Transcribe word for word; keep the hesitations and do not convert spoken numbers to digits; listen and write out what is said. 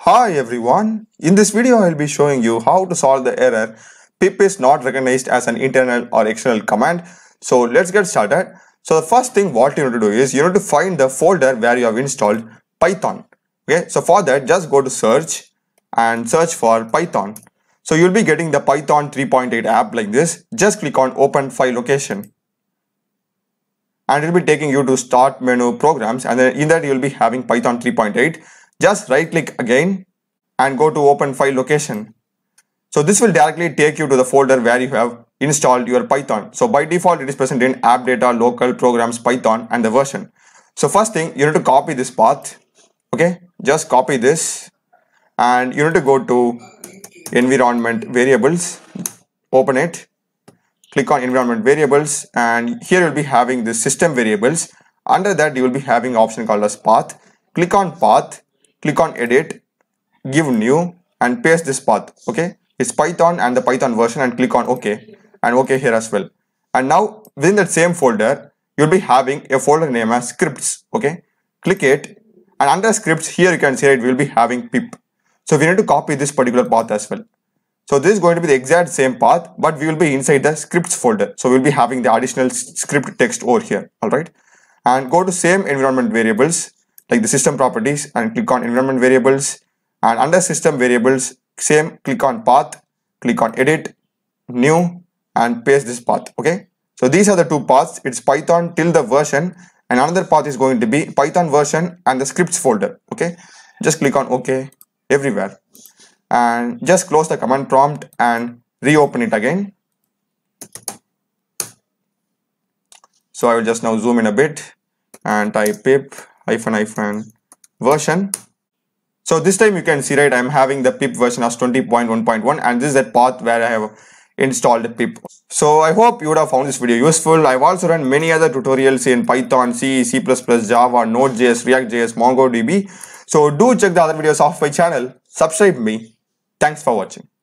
Hi everyone, in this video I will be showing you how to solve the error pip is not recognized as an internal or external command. So let's get started. So the first thing what you need to do is you need to find the folder where you have installed Python. Okay, so for that just go to search and search for Python. So you'll be getting the Python three point eight app like this. Just click on open file location. And it will be taking you to start menu programs, and then in that you will be having Python three point eight. Just right click again and go to open file location. So this will directly take you to the folder where you have installed your Python. So by default it is present in app data, local programs, Python and the version. So first thing you need to copy this path. Okay, just copy this and you need to go to environment variables, open it, click on environment variables, and here you'll be having the system variables. Under that you will be having an option called as path. Click on path, click on edit, give new and paste this path. Okay, it's Python and the Python version, and click on OK and OK here as well. And now within that same folder you'll be having a folder name as scripts. Okay, click it, and under scripts here you can see it will be having pip. So we need to copy this particular path as well. So this is going to be the exact same path, but we will be inside the scripts folder. So we'll be having the additional script text over here. All right, and go to same environment variables like the system properties and click on environment variables, and under system variables same, click on path, click on edit, new and paste this path. Okay, so these are the two paths. It's Python till the version, and another path is going to be Python version and the scripts folder. Okay, just click on OK everywhere and just close the command prompt and reopen it again. So I will just now zoom in a bit and type pip hyphen hyphen version. So this time you can see, right, I'm having the pip version as twenty point one point one, and this is that path where I have installed pip. So I hope you would have found this video useful. I've also run many other tutorials in Python, C, C plus plus, Java, Node.js, React.js, MongoDB. So do check the other videos of my channel. Subscribe me. Thanks for watching.